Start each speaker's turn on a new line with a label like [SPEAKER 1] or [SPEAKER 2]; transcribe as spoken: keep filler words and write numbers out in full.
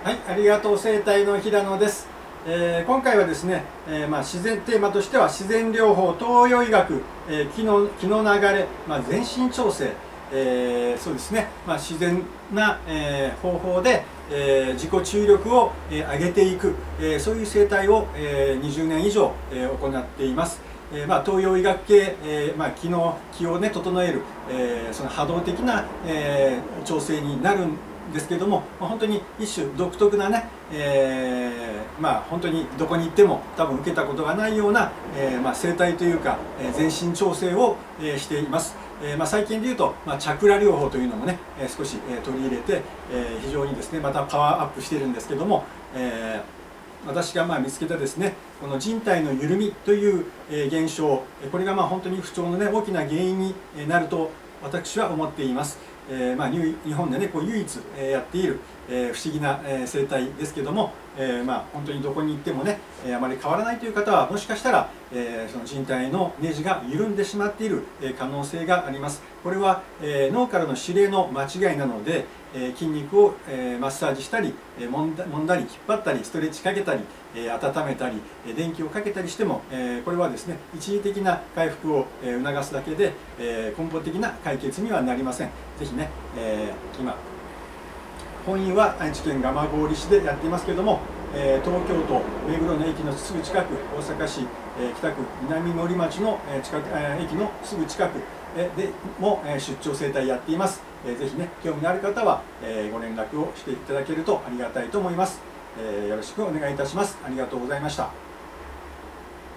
[SPEAKER 1] はい、ありがとう生態の平野です。えー、今回はですね、えーまあ、自然テーマとしては自然療法、東洋医学、えー、気の気の流れ、まあ、全身調整、えー、そうですね、まあ、自然な、えー、方法で、えー、自己注力を、えー、上げていく、えー、そういう生態を、えー、にじゅうねん以上、えー、行っています。えーまあ、東洋医学系、えーまあ、気の気を、ね、整える、えー、その波動的な、えー、調整になるんですけども、まあ、本当に一種独特なね、えー、まあ本当にどこに行っても多分受けたことがないような、えー、まあ生態というか、えー、全身調整を、えー、しています。えーまあ、最近でいうと、まあ、チャクラ療法というのもね、えー、少し、えー、取り入れて、えー、非常にですねまたパワーアップしているんですけども、えー、私がまあ見つけたですねこの人体の緩みという現象、これがまあ本当に不調のね大きな原因になると私は思っています。えーまあ、日本でねこう唯一やっている、えー、不思議な生態ですけども、えーまあ、本当にどこに行ってもねあまり変わらないという方はもしかしたら、えー、その人体のネジが緩んでしまっている可能性があります。これは、えー、脳からの指令の間違いなので、えー、筋肉を、えー、マッサージしたり揉んだ、揉んだり引っ張ったりストレッチかけたり、えー、温めたり電気をかけたりしても、えー、これはですね一時的な回復を促すだけで、えー、根本的な解決にはなりません。ぜひね、えー、今本院は愛知県蒲郡市でやっていますけれども、えー、東京都目黒の駅のすぐ近く、大阪市、えー、北区南森町の近く、えー、駅のすぐ近くでも出張整体やっています。えー、ぜひね興味のある方は、えー、ご連絡をしていただけるとありがたいと思います。えー、よろしくお願いいたします。ありがとうございました。